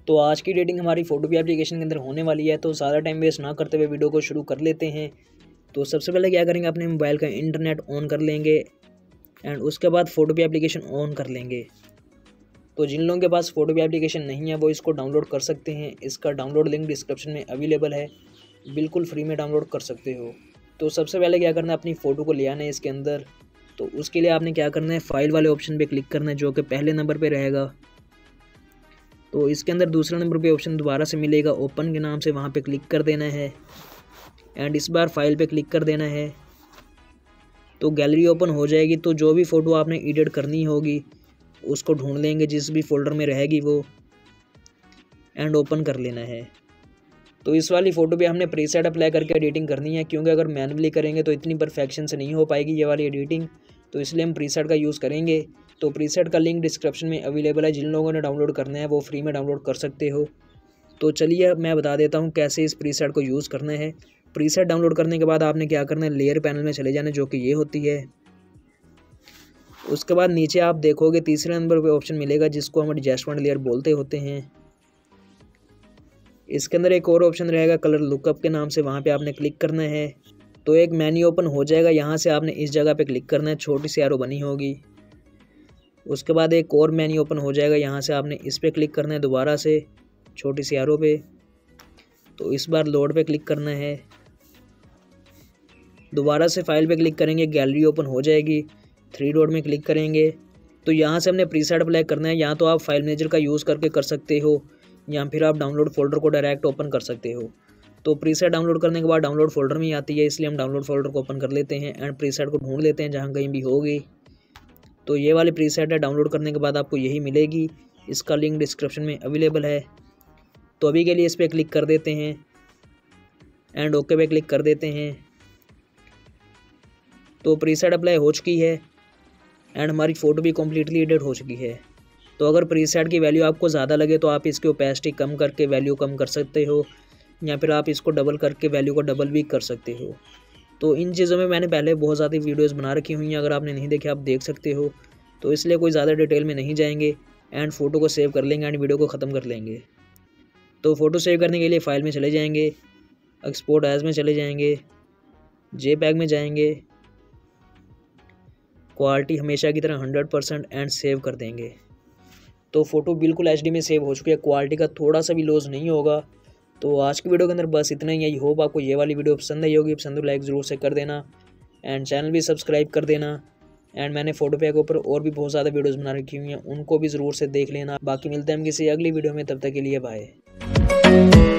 तो आज की डेटिंग हमारी फोटोपी एप्लीकेशन के अंदर होने वाली है। तो ज़्यादा टाइम वेस्ट ना करते हुए वीडियो को शुरू कर लेते हैं। तो सबसे पहले क्या करेंगे, अपने मोबाइल का इंटरनेट ऑन कर लेंगे एंड उसके बाद फोटोपी एप्लीकेशन ऑन कर लेंगे। तो जिन लोगों के पास फोटोपी एप्लीकेशन नहीं है वो इसको डाउनलोड कर सकते हैं। इसका डाउनलोड लिंक डिस्क्रिप्शन में अवेलेबल है, बिल्कुल फ्री में डाउनलोड कर सकते हो। तो सबसे पहले क्या करना है, अपनी फ़ोटो को ले आना है इसके अंदर। तो उसके लिए आपने क्या करना है, फाइल वाले ऑप्शन पे क्लिक करना है जो कि पहले नंबर पे रहेगा। तो इसके अंदर दूसरे नंबर पे ऑप्शन दोबारा से मिलेगा ओपन के नाम से, वहाँ पे क्लिक कर देना है एंड इस बार फाइल पे क्लिक कर देना है। तो गैलरी ओपन हो जाएगी। तो जो भी फ़ोटो आपने एडिट करनी होगी उसको ढूंढ लेंगे जिस भी फोल्डर में रहेगी वो, एंड ओपन कर लेना है। तो इस वाली फ़ोटो पे हमने प्रीसेट अप्लाई करके एडिटिंग करनी है, क्योंकि अगर मैनुअली करेंगे तो इतनी परफेक्शन से नहीं हो पाएगी ये वाली एडिटिंग। तो इसलिए हम प्रीसेट का यूज़ करेंगे। तो प्रीसेट का लिंक डिस्क्रिप्शन में अवेलेबल है, जिन लोगों ने डाउनलोड करना है वो फ्री में डाउनलोड कर सकते हो। तो चलिए मैं बता देता हूँ कैसे इस प्रीसेट को यूज़ करना है। प्रीसेट डाउनलोड करने के बाद आपने क्या करना है, लेयर पैनल में चले जाना जो कि ये होती है। उसके बाद नीचे आप देखोगे तीसरे नंबर पे ऑप्शन मिलेगा जिसको हम एडजस्टमेंट लेयर बोलते होते हैं। इसके अंदर एक और ऑप्शन रहेगा कलर लुकअप के नाम से, वहाँ पे आपने क्लिक करना है। तो एक मेन्यू ओपन हो जाएगा, यहाँ से आपने इस जगह पे क्लिक करना है, छोटी सी एरो बनी होगी। उसके बाद एक और मेन्यू ओपन हो जाएगा, यहाँ से आपने इस पर क्लिक करना है दोबारा से, छोटी सी एरो पे। तो इस बार लोड पे क्लिक करना है, दोबारा से फाइल पे क्लिक करेंगे, गैलरी ओपन हो जाएगी, 3 डॉट में क्लिक करेंगे। तो यहाँ से हमने प्रीसेट अप्लाई करना है। यहाँ तो आप फाइल मैनेजर का यूज़ करके कर सकते हो या फिर आप डाउनलोड फोल्डर को डायरेक्ट ओपन कर सकते हो। तो प्रीसेट डाउनलोड करने के बाद डाउनलोड फोल्डर में ही आती है, इसलिए हम डाउनलोड फोल्डर को ओपन कर लेते हैं एंड प्रीसेट को ढूंढ लेते हैं जहाँ कहीं भी होगी। तो ये वाली प्रीसेट है, डाउनलोड करने के बाद आपको यही मिलेगी। इसका लिंक डिस्क्रिप्शन में अवेलेबल है। तो अभी के लिए इस पर क्लिक कर देते हैं एंड ओके पे क्लिक कर देते हैं। तो प्रीसेट अप्लाई हो चुकी है एंड हमारी फ़ोटो भी कम्प्लीटली एडिट हो चुकी है। तो अगर प्रीसेट की वैल्यू आपको ज़्यादा लगे तो आप इसकी ओपेसिटी कम करके वैल्यू कम कर सकते हो, या फिर आप इसको डबल करके वैल्यू को डबल भी कर सकते हो। तो इन चीज़ों में मैंने पहले बहुत ज़्यादा वीडियोस बना रखी हुई हैं, अगर आपने नहीं देखे आप देख सकते हो। तो इसलिए कोई ज़्यादा डिटेल में नहीं जाएंगे एंड फ़ोटो को सेव कर लेंगे एंड वीडियो को ख़त्म कर लेंगे। तो फ़ोटो सेव करने के लिए फ़ाइल में चले जाएंगे, एक्सपोर्ट एज में चले जाएंगे, JPEG में जाएंगे, क्वालिटी हमेशा की तरह 100% एंड सेव कर देंगे। तो फ़ोटो बिल्कुल HD में सेव हो चुकी है, क्वालिटी का थोड़ा सा भी लॉस नहीं होगा। तो आज की वीडियो के अंदर बस इतना ही। आई होप आपको ये वाली वीडियो पसंद आई होगी। पसंद हो लाइक ज़रूर से कर देना एंड चैनल भी सब्सक्राइब कर देना। एंड मैंने फोटोपी के ऊपर और भी बहुत ज़्यादा वीडियोज़ बना रखी हुई हैं, उनको भी ज़रूर से देख लेना। बाकी मिलते हैं हम किसी अगली वीडियो में, तब तक के लिए बाय।